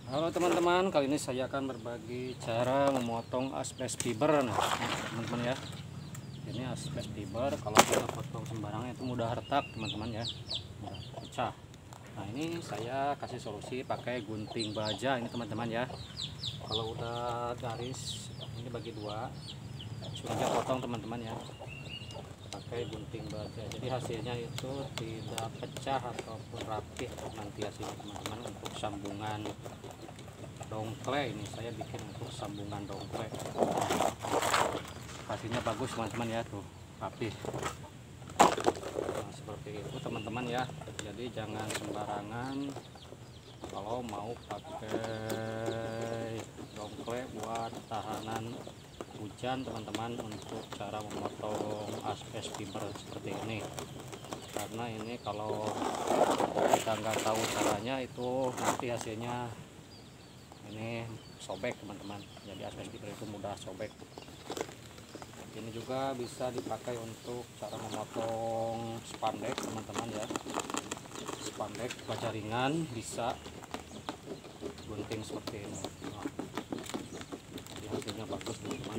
Halo teman-teman, kali ini saya akan berbagi cara memotong asbes fiber. Nah, teman-teman ya, ini asbes fiber kalau kita potong sembarangan itu mudah retak teman-teman ya, mudah pecah. Nah ini saya kasih solusi pakai gunting baja ini teman-teman ya. Kalau udah garis ini bagi dua, langsung aja potong teman-teman ya, pakai gunting baja. Jadi hasilnya itu tidak pecah ataupun rapih nanti hasilnya teman-teman. Untuk sambungan dongkle ini saya bikin untuk sambungan dongkle, hasilnya bagus teman-teman ya, tuh rapih. Nah, seperti itu teman-teman ya. Jadi jangan sembarangan kalau mau pakai dongkle buat tahanan hujan teman-teman, untuk cara memotong asbes fiber seperti ini. Karena ini kalau kita nggak tahu caranya itu nanti hasilnya ini sobek teman-teman. Jadi asbes fiber itu mudah sobek. Ini juga bisa dipakai untuk cara memotong spandek teman-teman ya, spandek baja ringan bisa gunting seperti ini. Nah, jadi hasilnya bagus teman-teman.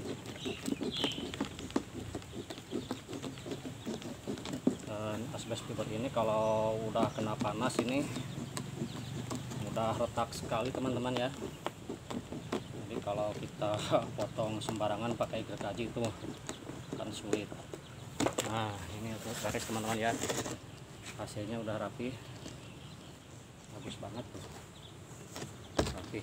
Dan asbes fiber ini kalau udah kena panas ini mudah retak sekali teman-teman ya. Jadi kalau kita potong sembarangan pakai gergaji itu kan sulit. Nah ini untuk garis teman-teman ya, hasilnya udah rapi, bagus banget tuh, rapi.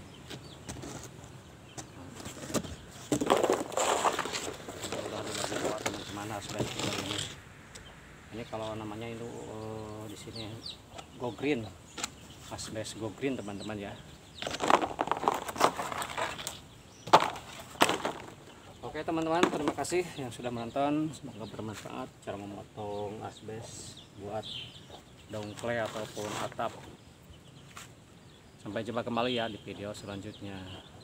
Nah, udah dibagi dua teman-teman asbes fiber ini. Ini kalau namanya itu di sini go green, asbes go green teman-teman ya. Oke teman-teman, terima kasih yang sudah menonton, semoga bermanfaat cara memotong asbes buat dongkle ataupun atap. Sampai jumpa kembali ya di video selanjutnya.